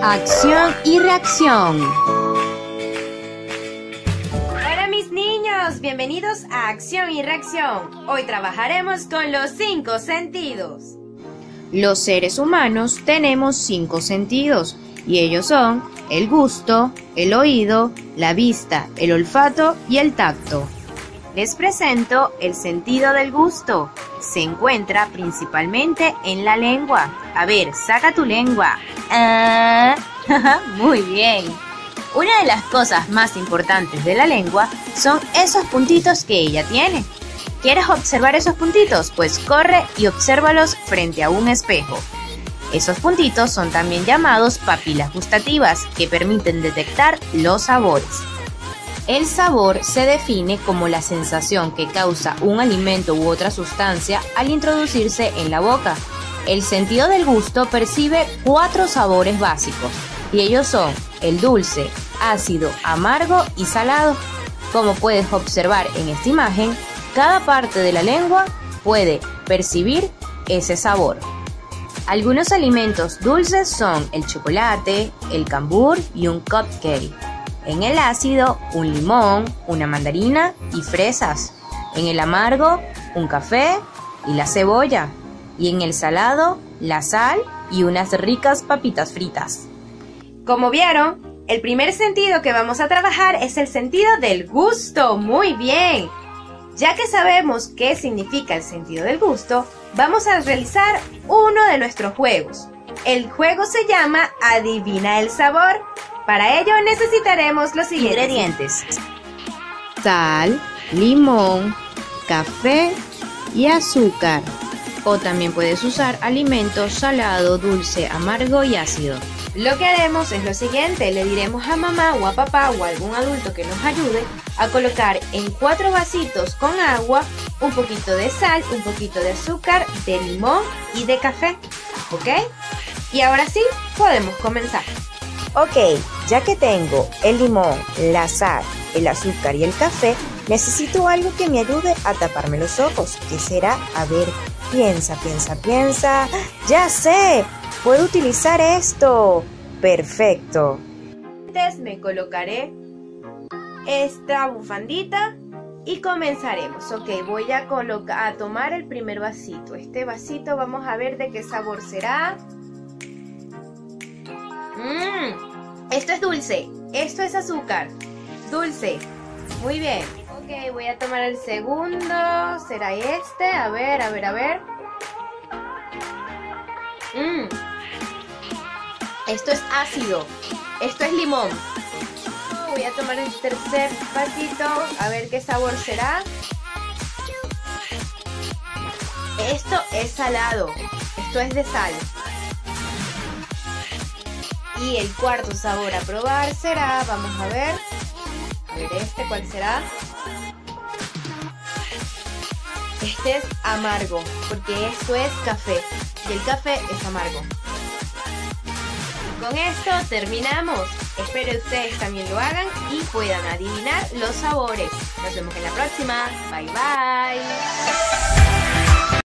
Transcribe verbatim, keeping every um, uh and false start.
Acción y reacción. Hola mis niños, bienvenidos a Acción y Reacción. Hoy trabajaremos con los cinco sentidos. Los seres humanos tenemos cinco sentidos y ellos son el gusto, el oído, la vista, el olfato y el tacto. Les presento el sentido del gusto. Se encuentra principalmente en la lengua. A ver, saca tu lengua. Ah, muy bien. Una de las cosas más importantes de la lengua son esos puntitos que ella tiene. ¿Quieres observar esos puntitos? Pues corre y obsérvalos frente a un espejo. Esos puntitos son también llamados papilas gustativas, que permiten detectar los sabores. El sabor se define como la sensación que causa un alimento u otra sustancia al introducirse en la boca. El sentido del gusto percibe cuatro sabores básicos, y ellos son el dulce, ácido, amargo y salado. Como puedes observar en esta imagen, cada parte de la lengua puede percibir ese sabor. Algunos alimentos dulces son el chocolate, el cambur y un cupcake. En el ácido, un limón, una mandarina y fresas. En el amargo, un café y la cebolla. Y en el salado, la sal y unas ricas papitas fritas. Como vieron, el primer sentido que vamos a trabajar es el sentido del gusto. ¡Muy bien! Ya que sabemos qué significa el sentido del gusto, vamos a realizar uno de nuestros juegos. El juego se llama Adivina el sabor. Para ello necesitaremos los siguientes ingredientes: sal, limón, café y azúcar. O también puedes usar alimentos salado, dulce, amargo y ácido. Lo que haremos es lo siguiente: le diremos a mamá o a papá o a algún adulto que nos ayude a colocar en cuatro vasitos con agua un poquito de sal, un poquito de azúcar, de limón y de café. ¿Ok? Y ahora sí, podemos comenzar. Ok, ya que tengo el limón, la sal, el azúcar y el café, necesito algo que me ayude a taparme los ojos. ¿Qué será? A ver, piensa, piensa, piensa. ¡Ya sé! ¡Puedo utilizar esto! ¡Perfecto! Antes me colocaré esta bufandita y comenzaremos. Ok, voy a, colocar, a tomar el primer vasito. Este vasito vamos a ver de qué sabor será. Mmm, esto es dulce, esto es azúcar, dulce, muy bien. Ok, voy a tomar el segundo, será este, a ver, a ver, a ver. Mmm, esto es ácido, esto es limón. Voy a tomar el tercer vasito, a ver qué sabor será. Esto es salado, esto es de sal. Y el cuarto sabor a probar será, vamos a ver, a ver este, ¿cuál será? Este es amargo, porque esto es café, y el café es amargo. Con esto terminamos. Espero ustedes también lo hagan y puedan adivinar los sabores. Nos vemos en la próxima. Bye bye.